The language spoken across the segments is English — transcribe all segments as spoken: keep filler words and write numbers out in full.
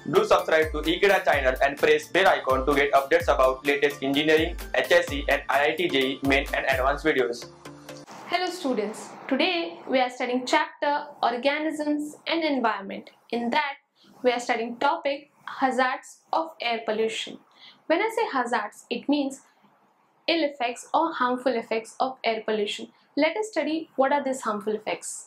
Do subscribe to Ekeeda channel and press bell icon to get updates about latest engineering, H S C and I I T J E E main and advanced videos. Hello students, today we are studying chapter Organisms and Environment. In that we are studying topic Hazards of Air Pollution. When I say hazards, it means ill effects or harmful effects of air pollution. Let us study what are these harmful effects.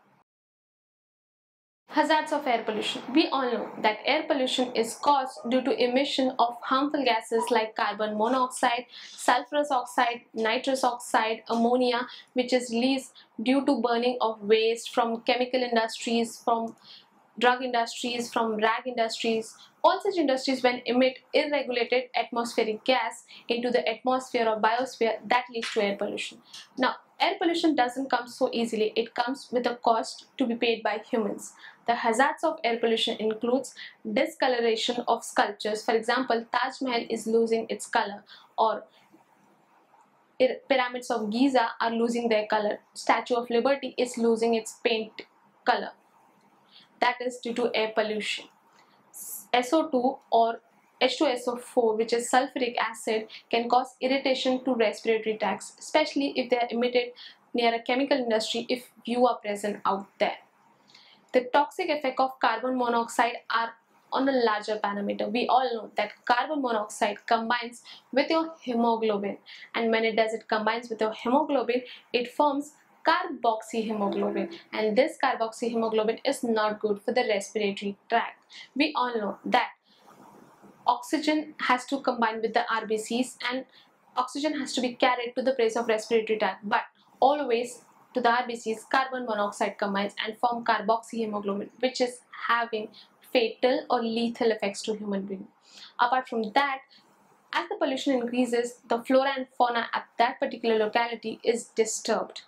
Hazards of air pollution. We all know that air pollution is caused due to emission of harmful gases like carbon monoxide, sulfurous oxide, nitrous oxide, ammonia, which is released due to burning of waste from chemical industries, from drug industries, from rag industries. All such industries, when emit irregulated atmospheric gas into the atmosphere or biosphere, that leads to air pollution. Now, air pollution doesn't come so easily. It comes with a cost to be paid by humans. The hazards of air pollution includes discoloration of sculptures. For example, Taj Mahal is losing its color, or pyramids of Giza are losing their color. Statue of Liberty is losing its paint color. That is due to air pollution. S O two or H two S O four, which is sulfuric acid, can cause irritation to respiratory tracts, especially if they are emitted near a chemical industry if you are present out there. The toxic effect of carbon monoxide are on a larger parameter. We all know that carbon monoxide combines with your hemoglobin, and when it does, it combines with your hemoglobin, it forms carboxyhemoglobin, and this carboxyhemoglobin is not good for the respiratory tract. We all know that oxygen has to combine with the R B Cs and oxygen has to be carried to the place of respiratory tract, but always to the R B Cs carbon monoxide combines and form carboxyhemoglobin, which is having fatal or lethal effects to human beings. Apart from that, as the pollution increases, the flora and fauna at that particular locality is disturbed.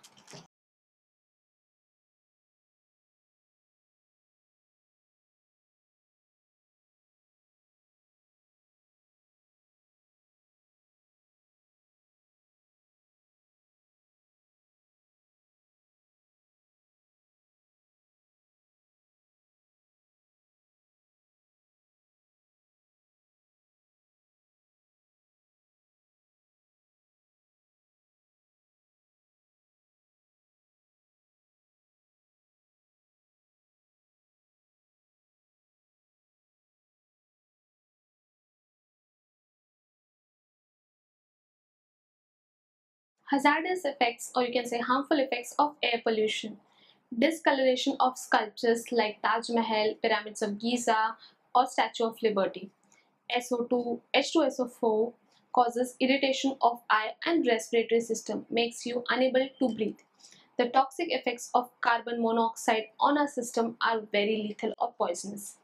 Hazardous effects, or you can say harmful effects of air pollution. Discoloration of sculptures like Taj Mahal, pyramids of Giza, or Statue of Liberty. S O two, H two S O four causes irritation of eye and respiratory system, makes you unable to breathe. The toxic effects of carbon monoxide on our system are very lethal or poisonous.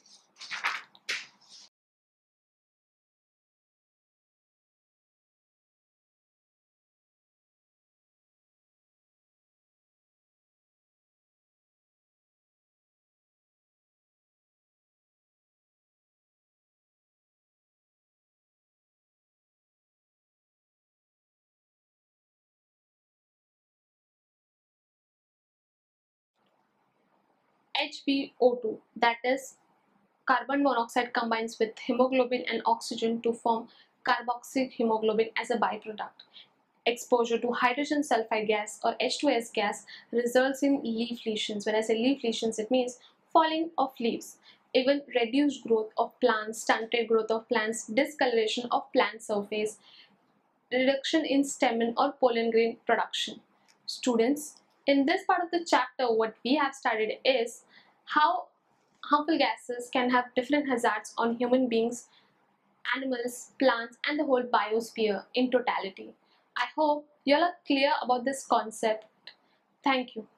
H B O two, that is carbon monoxide, combines with hemoglobin and oxygen to form carboxyhemoglobin as a byproduct. Exposure to hydrogen sulfide gas or H two S gas results in leaf lesions. When I say leaf lesions, it means falling of leaves, even reduced growth of plants, stunted growth of plants, discoloration of plant surface, reduction in stamen or pollen grain production. Students, in this part of the chapter, what we have studied is how harmful gases can have different hazards on human beings, animals, plants, and the whole biosphere in totality. I hope you all are clear about this concept. Thank you.